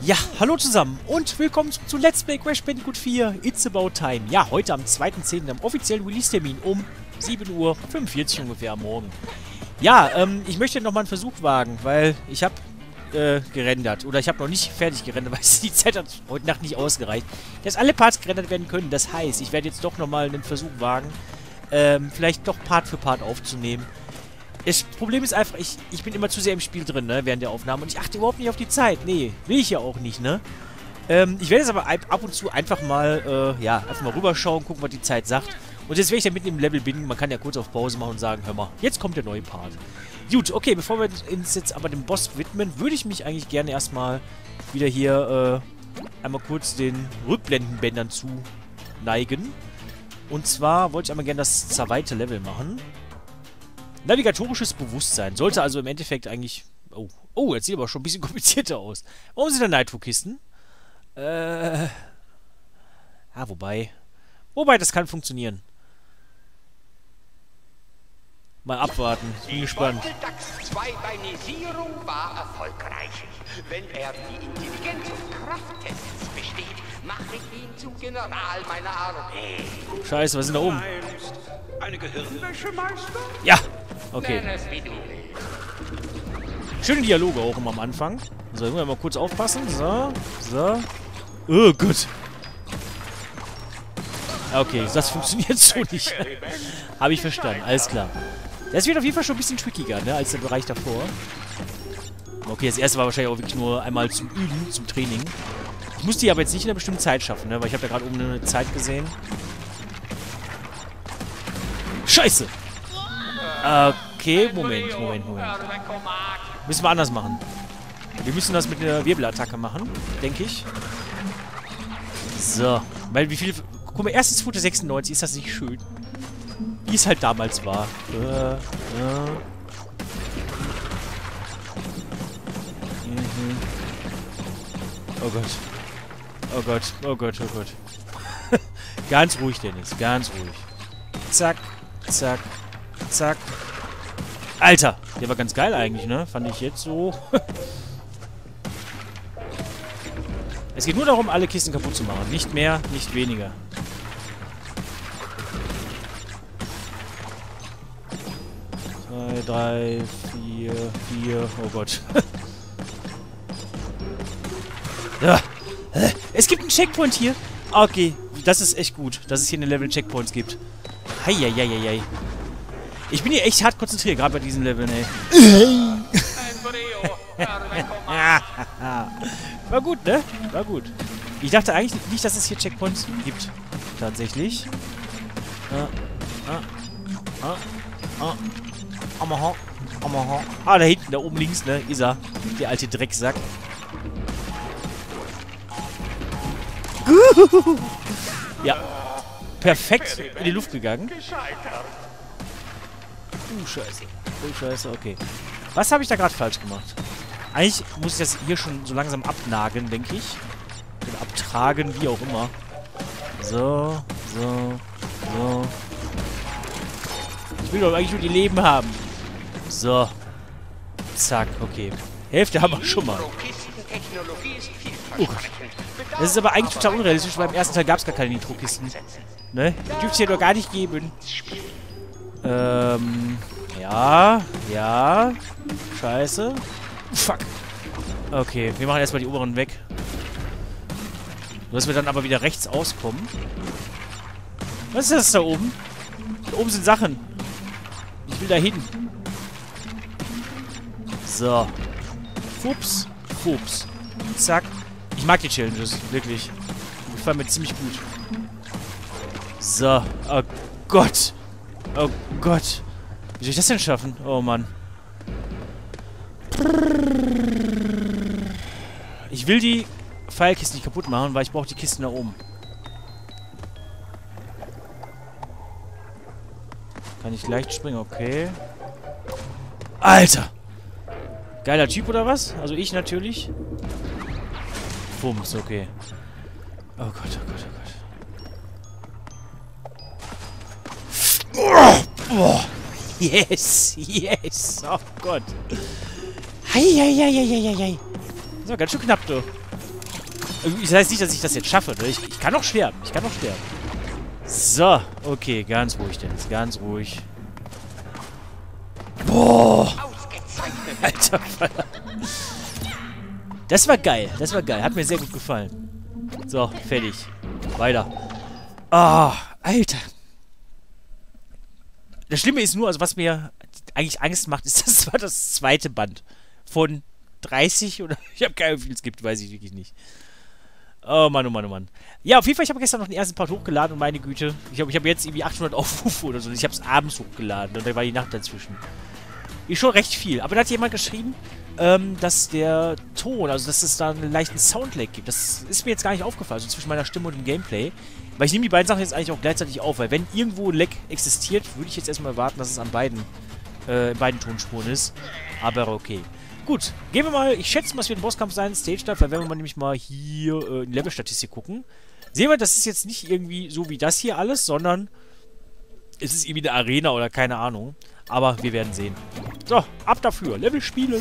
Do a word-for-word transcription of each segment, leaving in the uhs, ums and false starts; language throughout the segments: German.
Ja, hallo zusammen und willkommen zu Let's Play Crash Bandicoot vier It's About Time. Ja, heute am zweiten zehnten am offiziellen Release-Termin um sieben Uhr fünfundvierzig ungefähr am Morgen. Ja, ähm, ich möchte nochmal einen Versuch wagen, weil ich habe äh, gerendert. Oder ich habe noch nicht fertig gerendert, weil die Zeit hat heute Nacht nicht ausgereicht. Dass alle Parts gerendert werden können, das heißt, ich werde jetzt doch nochmal einen Versuch wagen, ähm, vielleicht doch Part für Part aufzunehmen. Das Problem ist einfach, ich, ich bin immer zu sehr im Spiel drin, ne, während der Aufnahme. Und ich achte überhaupt nicht auf die Zeit. Nee, will ich ja auch nicht, ne. Ähm, ich werde jetzt aber ab und zu einfach mal, äh, ja, einfach mal rüberschauen, gucken, was die Zeit sagt. Und jetzt, wenn ich ja mitten im Level bin, man kann ja kurz auf Pause machen und sagen, hör mal, jetzt kommt der neue Part. Gut, okay, bevor wir uns jetzt aber dem Boss widmen, würde ich mich eigentlich gerne erstmal wieder hier, äh, einmal kurz den Rückblendenbändern zu neigen. Und zwar wollte ich einmal gerne das zweite Level machen. Navigatorisches Bewusstsein. Sollte also im Endeffekt eigentlich... Oh, oh, jetzt sieht aber schon ein bisschen komplizierter aus. Warum sind da Nitro-Kisten? Äh... Ja, wobei... Wobei, das kann funktionieren. Mal abwarten. Ich bin gespannt. Die Zweibenisierung war erfolgreich. Wenn er die Intelligenz- und Krafttests besteht, mache ich ihn zum General meiner Armee. Scheiße, was ist denn da oben? Eine Gehirnwäschemeister? Ja! Okay. Nenn es, wie du willst. Schöne Dialoge auch immer am Anfang. So, jetzt müssen wir mal kurz aufpassen. So, so. Oh Gott. Okay, das funktioniert so nicht. Habe ich verstanden, alles klar. Das wird auf jeden Fall schon ein bisschen trickiger, ne, als der Bereich davor. Okay, das erste war wahrscheinlich auch wirklich nur einmal zum Üben, zum Training. Ich muss die aber jetzt nicht in einer bestimmten Zeit schaffen, ne, weil ich habe da gerade oben eine Zeit gesehen. Scheiße! Okay, Moment, Moment, Moment. Müssen wir anders machen. Wir müssen das mit einer Wirbelattacke machen, denke ich. So. Weil wie viel... Guck mal, erstes Foto sechsundneunzig, ist das nicht schön? Wie es halt damals war. Äh, äh. Mhm. Oh Gott. Oh Gott, oh Gott, oh Gott. Ganz ruhig, Dennis, ganz ruhig. Zack, zack, zack. Alter, der war ganz geil eigentlich, ne? Fand ich jetzt so. Es geht nur darum, alle Kisten kaputt zu machen. Nicht mehr, nicht weniger. Zwei, drei, vier, vier. Oh Gott. Ja. Es gibt einen Checkpoint hier. Okay, das ist echt gut, dass es hier eine Level-Checkpoints gibt. Heieieiei. Ich bin hier echt hart konzentriert, gerade bei diesen Leveln, ey. War gut, ne? War gut. Ich dachte eigentlich nicht, dass es hier Checkpoints gibt. Tatsächlich. Ah, ah, ah, ah. Ah, da hinten, da oben links, ne? Ist er. Der alte Drecksack. Ja. Perfekt in die Luft gegangen. Uh, scheiße. Oh, scheiße, okay. Was habe ich da gerade falsch gemacht? Eigentlich muss ich das hier schon so langsam abnageln, denke ich. Oder abtragen, wie auch immer. So, so, so. Ich will doch eigentlich nur die Leben haben. So. Zack, okay. Hälfte haben wir schon mal. Oh Gott. Das ist aber eigentlich total unrealistisch, weil im ersten Teil gab es gar keine Nitro-Kisten. Ne? Die dürfte es hier doch gar nicht geben. Ähm, ja, ja, scheiße. Fuck. Okay, wir machen erstmal die oberen weg. Dass wir dann aber wieder rechts auskommen. Was ist das da oben? Da oben sind Sachen. Ich will da hin. So. Fups, fups. Zack. Ich mag die Challenges, wirklich. Die gefallen mir ziemlich gut. So. Oh Gott. Oh Gott. Wie soll ich das denn schaffen? Oh Mann. Ich will die Pfeilkisten nicht kaputt machen, weil ich brauche die Kisten da oben. Kann ich leicht springen? Okay. Alter! Geiler Typ oder was? Also ich natürlich. Bums, okay. Oh Gott, oh Gott, oh Gott. Oh, oh. Yes, yes. Oh Gott. Heieieiei. Das war ganz schön knapp, du. Ich weiß nicht, dass ich das jetzt schaffe. Ne? Ich, ich kann doch sterben. Ich kann doch sterben. So. Okay, ganz ruhig, Dennis. Ganz ruhig. Boah. Alter Vater. Das war geil. Das war geil. Hat mir sehr gut gefallen. So, fertig. Weiter. Ah, oh, Alter. Das Schlimme ist nur, also was mir eigentlich Angst macht, ist, das war das zweite Band. Von dreißig oder... Ich habe keine Ahnung, wie viel es gibt. Weiß ich wirklich nicht. Oh Mann, oh Mann, oh Mann. Ja, auf jeden Fall, ich habe gestern noch den ersten Part hochgeladen und meine Güte. Ich glaube, ich habe jetzt irgendwie achthundert Aufrufe oder so. Ich habe es abends hochgeladen und da war die Nacht dazwischen. Ist schon recht viel. Aber da hat jemand geschrieben, ähm, dass der Ton, also dass es da einen leichten Soundlag gibt. Das ist mir jetzt gar nicht aufgefallen, also zwischen meiner Stimme und dem Gameplay. Weil ich nehme die beiden Sachen jetzt eigentlich auch gleichzeitig auf, weil wenn irgendwo ein Lag existiert, würde ich jetzt erstmal erwarten, dass es an beiden, äh, beiden Tonspuren ist. Aber okay. Gut, gehen wir mal, ich schätze mal, es wird ein Bosskampf sein, Stage Start, weil wenn wir mal nämlich mal hier äh, in Level-Statistik gucken, sehen wir, das ist jetzt nicht irgendwie so wie das hier alles, sondern es ist irgendwie eine Arena oder keine Ahnung. Aber wir werden sehen. So, ab dafür. Level spielen.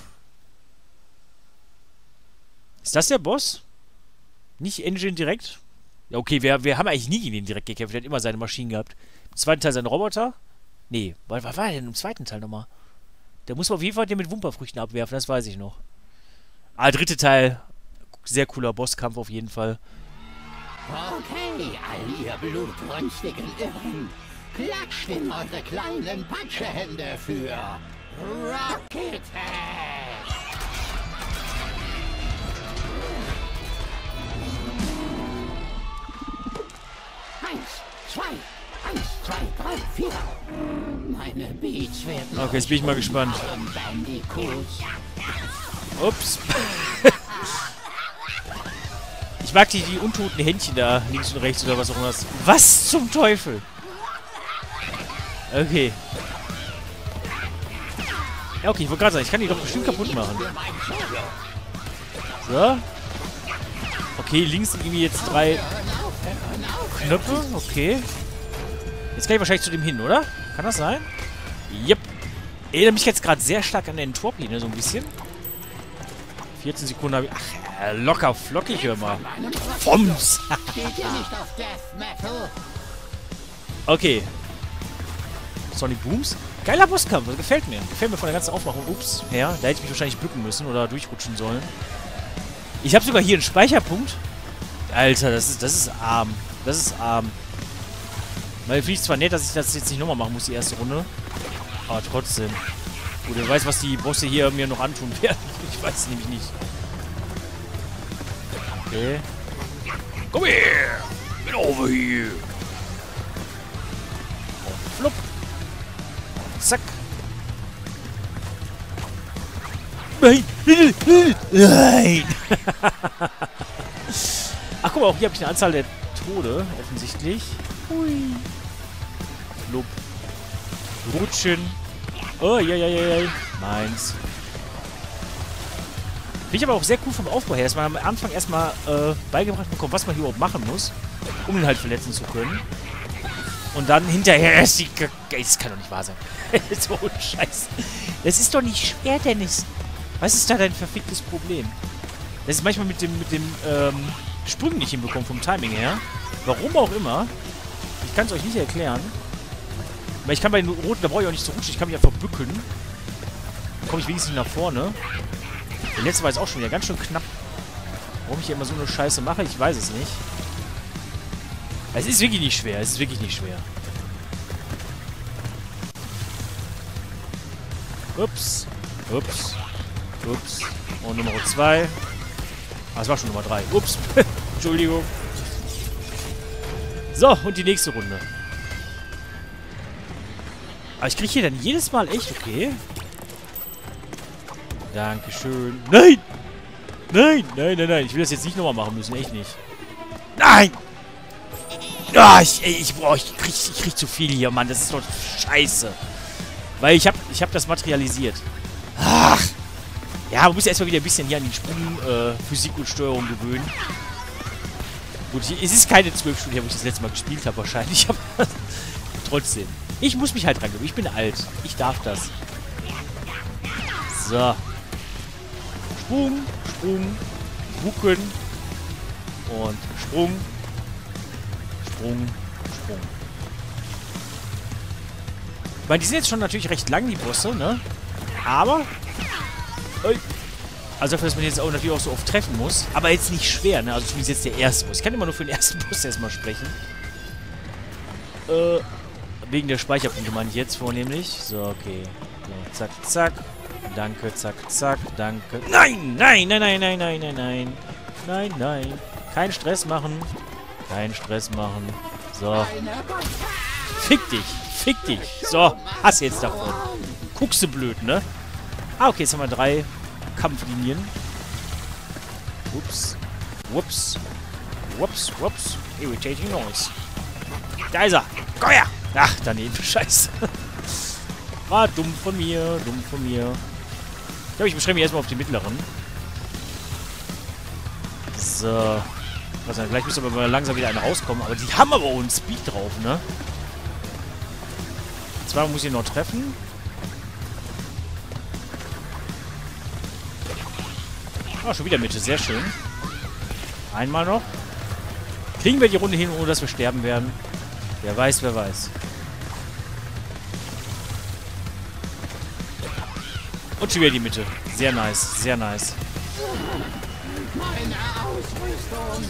Ist das der Boss? Nicht Engine direkt? Ja, okay, wir, wir haben eigentlich nie gegen den direkt gekämpft. Der hat immer seine Maschinen gehabt. Im zweiten Teil sein Roboter? Nee, was, was war der denn im zweiten Teil nochmal? Der muss auf jeden Fall den mit Wumperfrüchten abwerfen, das weiß ich noch. Ah, dritte Teil. Sehr cooler Bosskampf auf jeden Fall. Okay, all ihr blutrünstigen Irren. Klatscht in eure kleinen Patschehände für Rocket Head. Eins, zwei, eins, zwei, drei, vier. Meine Beats werden... Okay, jetzt bin ich mal gespannt. Ups. Ich mag die, die untoten Händchen da, links und rechts oder was auch immer. Was zum Teufel? Okay. Ja, okay, ich wollte gerade sagen, ich kann die doch bestimmt kaputt machen. So. Okay, links sind irgendwie jetzt drei Knöpfe. Okay. Jetzt kann ich wahrscheinlich zu dem hin, oder? Kann das sein? Yep. Erinnere mich jetzt gerade sehr stark an den Entropy, ne, so ein bisschen. vierzehn Sekunden habe ich... Ach, locker flockig, hör mal. Foms. Okay. Sonic Booms. Geiler Bosskampf, das gefällt mir. Gefällt mir von der ganzen Aufmachung. Ups, ja, da hätte ich mich wahrscheinlich bücken müssen oder durchrutschen sollen. Ich habe sogar hier einen Speicherpunkt. Alter, das ist, das ist arm. Das ist arm. Weil finde ich zwar nett, dass ich das jetzt nicht nochmal machen muss, die erste Runde. Aber trotzdem. Gut, wer weiß, was die Bosse hier mir noch antun werden. Ich weiß es nämlich nicht. Okay. Komm her! Get over here! Und flupp. Zack. Nein! Nein! Ach, guck mal, auch hier habe ich eine Anzahl der Tode, offensichtlich. Hui. Flupp. Rutschen. Oh, ja, ja, ja, ja. Meins. Finde ich aber auch sehr cool vom Aufbau her, dass man am Anfang erstmal äh, beigebracht bekommt, was man hier überhaupt machen muss, um ihn halt verletzen zu können. Und dann hinterher ist die... Das kann doch nicht wahr sein. So ein Scheiß. Das ist doch nicht schwer, Dennis. Was ist da dein verficktes Problem? Das ist manchmal mit dem, mit dem ähm, Sprung nicht hinbekommen vom Timing her. Warum auch immer. Ich kann es euch nicht erklären. Aber ich kann bei den Roten, da brauche ich auch nicht zu rutschen. Ich kann mich einfach bücken. Dann komme ich wenigstens nach vorne. Der letzte war jetzt auch schon wieder ganz schön knapp. Warum ich hier immer so eine Scheiße mache, ich weiß es nicht. Es ist wirklich nicht schwer. Es ist wirklich nicht schwer. Ups. Ups. Ups. Und Nummer zwei. Ah, es war schon Nummer drei. Ups. Entschuldigung. So, und die nächste Runde. Aber ich kriege hier dann jedes Mal echt okay. Dankeschön. Nein! Nein, nein, nein, nein. Ich will das jetzt nicht nochmal machen müssen. Echt nicht. Nein! Ah, ich, ey, ich, boah, ich, krieg, ich krieg zu viel hier, Mann. Das ist doch scheiße. Weil ich hab, ich hab das materialisiert. Ach. Ja, man muss ja erstmal wieder ein bisschen hier an die Sprung, äh, Physik und Steuerung gewöhnen. Gut, es ist keine zwölf Stunden, wo ich das letzte Mal gespielt habe, wahrscheinlich. Aber trotzdem. Ich muss mich halt dran gewöhnen. Ich bin alt. Ich darf das. So. Sprung, Sprung, Bucken. Und Sprung. Sprung. Sprung. Ich meine, die sind jetzt schon natürlich recht lang, die Bosse, ne? Aber... Also dafür, dass man jetzt auch natürlich auch so oft treffen muss. Aber jetzt nicht schwer, ne? Also zumindest jetzt der erste Boss. Ich kann immer nur für den ersten Boss erstmal sprechen. Äh... Wegen der Speicherpunkte meine ich jetzt vornehmlich. So, okay. So, zack, zack. Danke, zack, zack. Danke. Nein, nein, nein, nein, nein, nein, nein, nein. Nein, nein. Kein Stress machen. Kein Stress machen. So. Fick dich. Fick dich. So. Hast jetzt davon. Guckst du blöd, ne? Ah, okay. Jetzt haben wir drei Kampflinien. Ups. Whoops. Whoops, whoops. Irritating noise. Da ist er. Komm her. Ach, daneben. Scheiße. War dumm von mir. Dumm von mir. Ich glaube, ich beschränke mich erstmal auf die mittleren. So. Was gleich müsste aber mal langsam wieder eine rauskommen. Aber die haben aber auch einen Speed drauf, ne? Zweimal muss ich noch treffen. Ah, schon wieder Mitte. Sehr schön. Einmal noch. Kriegen wir die Runde hin, ohne dass wir sterben werden? Wer weiß, wer weiß. Und schon wieder die Mitte. Sehr nice, sehr nice. Meine Ausrüstung.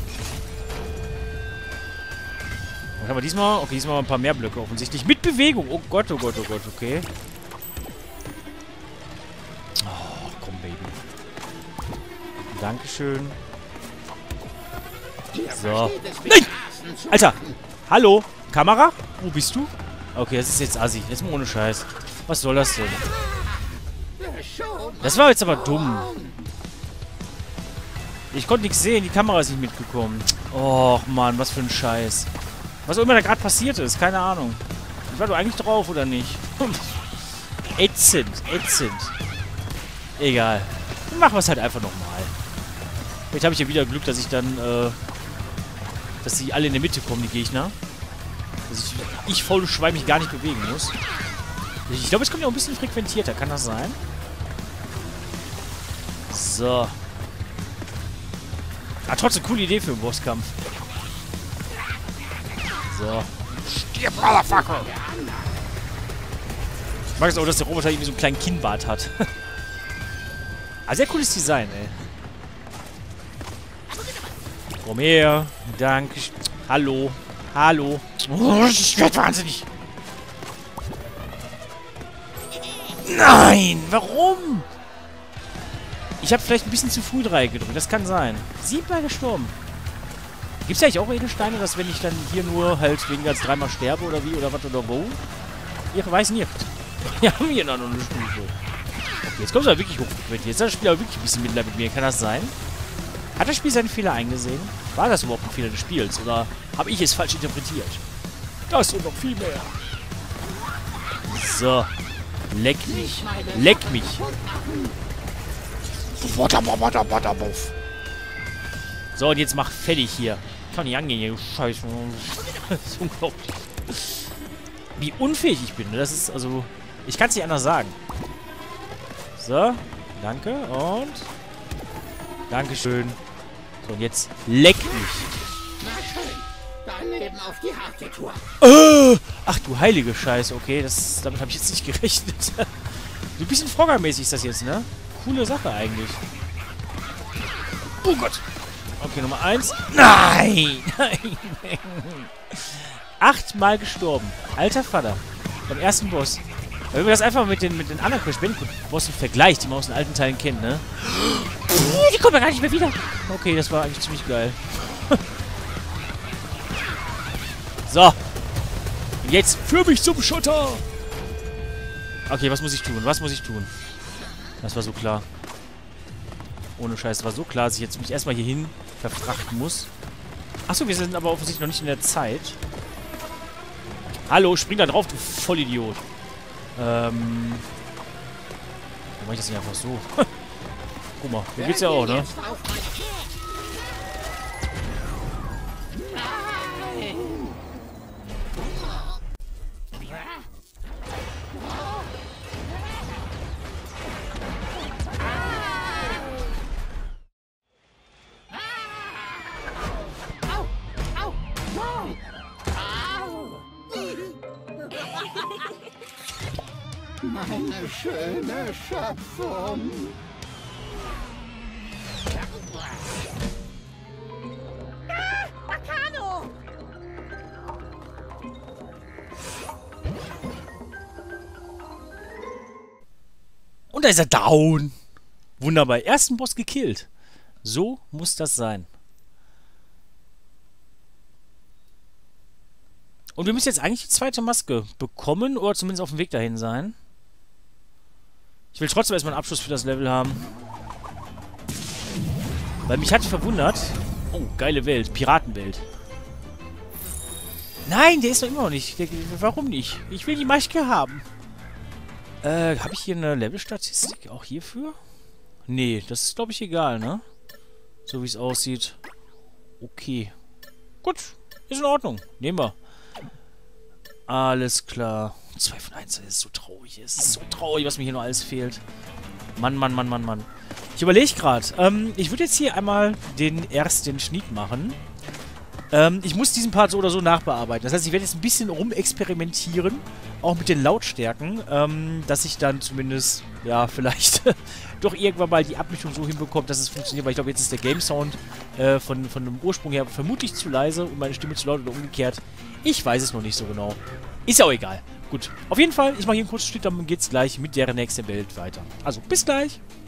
Was haben wir diesmal? Okay, diesmal ein paar mehr Blöcke offensichtlich. Mit Bewegung. Oh Gott, oh Gott, oh Gott, okay. Oh, komm, Baby. Dankeschön. So. Nein! Alter! Hallo? Kamera? Wo bist du? Okay, das ist jetzt assi. Jetzt mal ohne Scheiß. Was soll das denn? Das war jetzt aber dumm. Ich konnte nichts sehen. Die Kamera ist nicht mitgekommen. Och, Mann. Was für ein Scheiß. Was auch immer da gerade passiert ist. Keine Ahnung. Ich war doch eigentlich drauf, oder nicht? Ätzend. Ätzend. Egal. Dann machen wir es halt einfach nochmal. Vielleicht habe ich ja wieder Glück, dass ich dann, äh... dass sie alle in der Mitte kommen, die Gegner. Dass ich, ich faule Schwein mich gar nicht bewegen muss. Ich glaube, es kommt ja auch ein bisschen frequentierter. Kann das sein? So. Ah, trotzdem coole Idee für einen Bosskampf. So. Stirb, Motherfucker! Ich mag es auch, dass der Roboter irgendwie so einen kleinen Kinnbart hat. Ah, sehr cooles Design, ey. Komm her. Danke. Hallo. Hallo. Oh, ich werde wahnsinnig. Nein! Warum? Ich habe vielleicht ein bisschen zu früh drei gedrückt. Das kann sein. Siebenmal gestorben. Gibt es ja eigentlich auch Edelsteine, dass wenn ich dann hier nur halt weniger als dreimal sterbe oder wie oder was oder wo? Ich weiß nicht. Wir haben hier noch eine Stufe. Okay, jetzt kommt es aber wirklich hoch. Jetzt ist das Spiel aber wirklich ein bisschen Mitleid mit mir. Kann das sein? Hat das Spiel seinen Fehler eingesehen? War das überhaupt ein Fehler des Spiels? Oder habe ich es falsch interpretiert? Das und noch viel mehr. So. Leck mich. Leck mich. So, und jetzt mach fertig hier. Kann nicht angehen hier, du Scheiße. Das ist unglaublich. Wie unfähig ich bin. Das ist, also... Ich kann es nicht anders sagen. So. Danke. Und... Dankeschön. So, und jetzt leck mich. Na schön. Daneben auf die harte Tour. Äh, ach du heilige Scheiße. Okay, das, damit habe ich jetzt nicht gerechnet. So ein bisschen Frogger-mäßig ist das jetzt, ne? Coole Sache eigentlich. Oh Gott. Okay, Nummer eins. Nein! Nein! Achtmal gestorben. Alter Vater. Beim ersten Boss. Wenn man das einfach mit den, mit den anderen Crash Bandicoot-Bossen vergleicht, die man aus den alten Teilen kennt, ne? Die kommen ja gar nicht mehr wieder. Okay, das war eigentlich ziemlich geil. So. Und jetzt führ mich zum Schotter. Okay, was muss ich tun? Was muss ich tun? Das war so klar. Ohne Scheiß, das war so klar, dass ich jetzt mich erstmal hierhin verfrachten muss. Achso, wir sind aber offensichtlich noch nicht in der Zeit. Hallo, spring da drauf, du Vollidiot. Ähm... Warum mach ich das nicht einfach so? Guck mal, hier geht's ja auch, ne? Meine schöne Schöpfung. Ah, Bakano! Und da ist er down. Wunderbar. Ersten Boss gekillt. So muss das sein. Und wir müssen jetzt eigentlich die zweite Maske bekommen oder zumindest auf dem Weg dahin sein. Ich will trotzdem erstmal einen Abschluss für das Level haben. Weil mich hat verwundert... Oh, geile Welt. Piratenwelt. Nein, der ist doch immer noch nicht. Der, warum nicht? Ich will die Maske haben. Äh, habe ich hier eine Levelstatistik auch hierfür? Nee, das ist, glaube ich, egal, ne? So wie es aussieht. Okay. Gut, ist in Ordnung. Nehmen wir. Alles klar. zwei von eins, das ist so traurig. Es ist so traurig, was mir hier noch alles fehlt. Mann, Mann, Mann, Mann, Mann. Ich überlege gerade. Ähm, ich würde jetzt hier einmal den ersten Schnitt machen. Ähm, ich muss diesen Part so oder so nachbearbeiten. Das heißt, ich werde jetzt ein bisschen rumexperimentieren. Auch mit den Lautstärken. Ähm, dass ich dann zumindest, ja, vielleicht doch irgendwann mal die Abmischung so hinbekomme, dass es funktioniert. Weil ich glaube, jetzt ist der Game Sound äh, von, von dem Ursprung her vermutlich zu leise und meine Stimme zu laut oder umgekehrt. Ich weiß es noch nicht so genau. Ist ja auch egal. Gut. Auf jeden Fall, ich mache hier einen kurzen Schnitt, dann geht's gleich mit der nächsten Welt weiter. Also, bis gleich.